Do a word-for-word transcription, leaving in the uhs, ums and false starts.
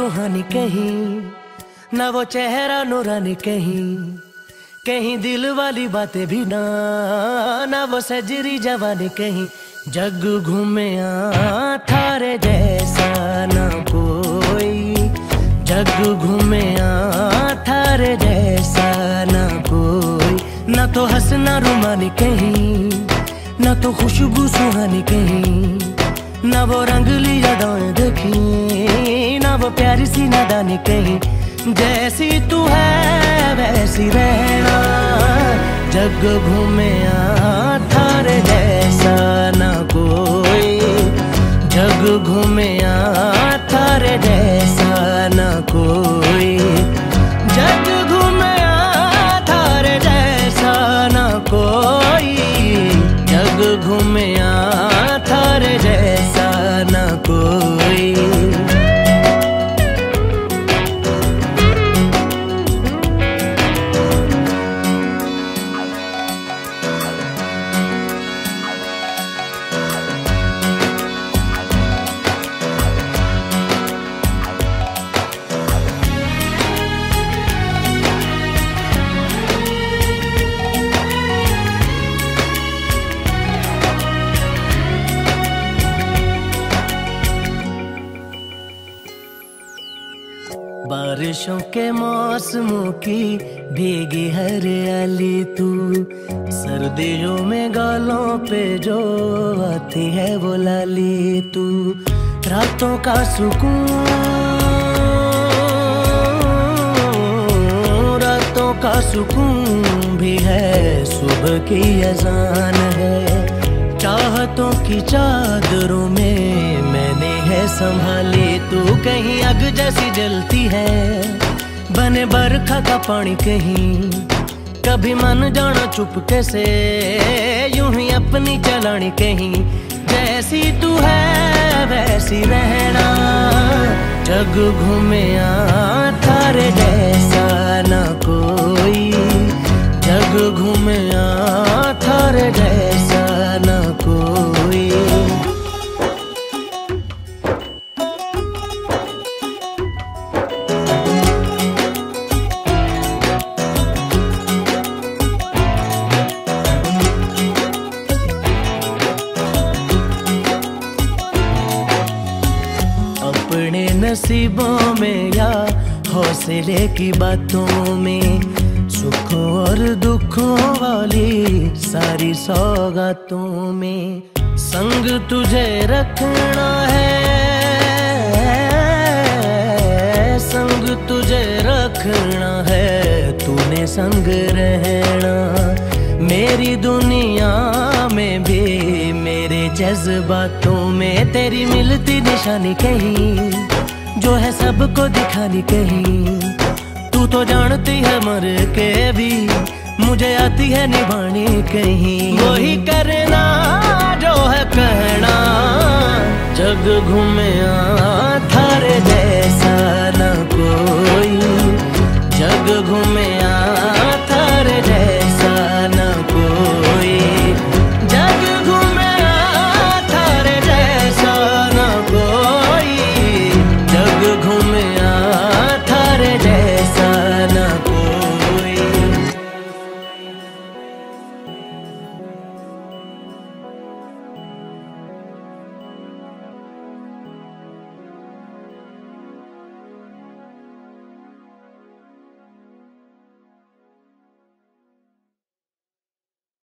रूहानी कहीं, ना वो चेहरा नूरानी कहीं, कहीं दिल वाली बातें भी ना, ना वो सजरी जवानी कहीं। जग घूमे थारे जैसा ना कोई, जग घूमे थारे जैसा ना कोई। ना तो हंसना रुमानी कहीं, ना तो खुशबू सुहानी कहीं, ना वो रंगली यादें देखी, ना वो प्यारी सी नादानी कहीं। जैसी तू है वैसी रहना, जग घूमे थारे जैसा ना कोई, जग घूमे थारे जैसा ना कोई, जग घूमे थारे जैसा ना कोई, जग घूमे थारे जैसा ना कोई। बारिशों के मौसमों की भीगी हरियाली तू, सर्दियों में गालों पे जो आती है वो लाली तू। रातों का सुकून, रातों का सुकून भी है, सुबह की अजान है। चाहतों की चादरों में मैंने है संभाली तू, कहीं आग जैसी जलती है, बने बरखा का पानी कहीं। कभी मन जाना चुपके से, यूं ही अपनी चलानी कहीं। जैसी तू है वैसी रहना, जग घूमे थारे जैसा ना कोई, जग घूमे थारे जैसा ना कोई। अपने नसीबों में या हौसले की बातों में, सुखों और दुखों वाली सारी सौगातों में संग तुझे रखना है, संग तुझे रखना है, तूने संग रहना। मेरी दुनिया में भी मेरे जज्बातों में तेरी मिलती निशानी कहीं, जो है सबको दिखानी कहीं। तू तो जानती है मर के भी मुझे आती है निभानी कहीं। वही करना जो है कहना, जग घूमे थारे जैसा ना कोई, जग घूमे